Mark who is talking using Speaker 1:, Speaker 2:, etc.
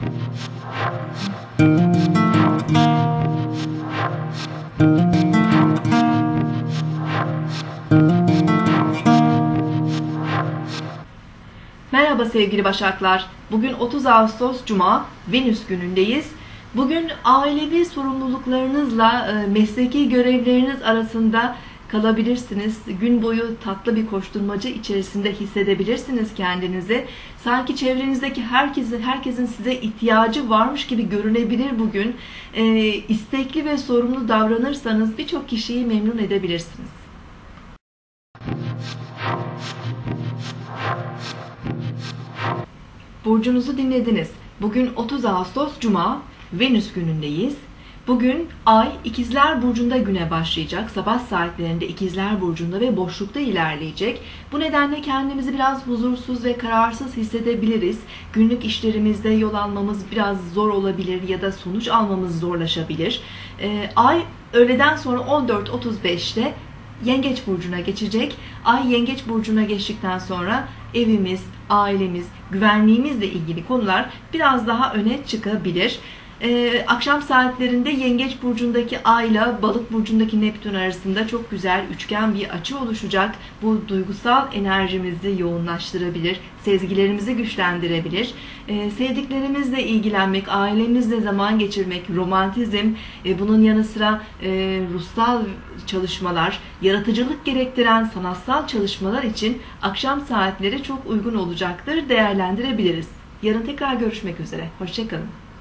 Speaker 1: Merhaba sevgili Başaklar. Bugün 30 Ağustos Cuma, Venüs günündeyiz. Bugün ailevi sorumluluklarınızla mesleki görevleriniz arasında kalabilirsiniz. Gün boyu tatlı bir koşturmacı içerisinde hissedebilirsiniz kendinizi. Sanki çevrenizdeki herkesin size ihtiyacı varmış gibi görünebilir bugün. İstekli ve sorumlu davranırsanız birçok kişiyi memnun edebilirsiniz. Burcunuzu dinlediniz. Bugün 30 Ağustos Cuma, Venüs günündeyiz. Bugün Ay İkizler Burcu'nda güne başlayacak. Sabah saatlerinde İkizler Burcu'nda ve boşlukta ilerleyecek. Bu nedenle kendimizi biraz huzursuz ve kararsız hissedebiliriz. Günlük işlerimizde yol almamız biraz zor olabilir ya da sonuç almamız zorlaşabilir. Ay öğleden sonra 14.35'te Yengeç Burcu'na geçecek. Ay Yengeç Burcu'na geçtikten sonra evimiz, ailemiz, güvenliğimizle ilgili konular biraz daha öne çıkabilir. Akşam saatlerinde Yengeç Burcu'ndaki Ay ile Balık Burcu'ndaki Neptün arasında çok güzel üçgen bir açı oluşacak. Bu duygusal enerjimizi yoğunlaştırabilir, sezgilerimizi güçlendirebilir. Sevdiklerimizle ilgilenmek, ailemizle zaman geçirmek, romantizm, bunun yanı sıra ruhsal çalışmalar, yaratıcılık gerektiren sanatsal çalışmalar için akşam saatleri çok uygun olacaktır, değerlendirebiliriz. Yarın tekrar görüşmek üzere. Hoşça kalın.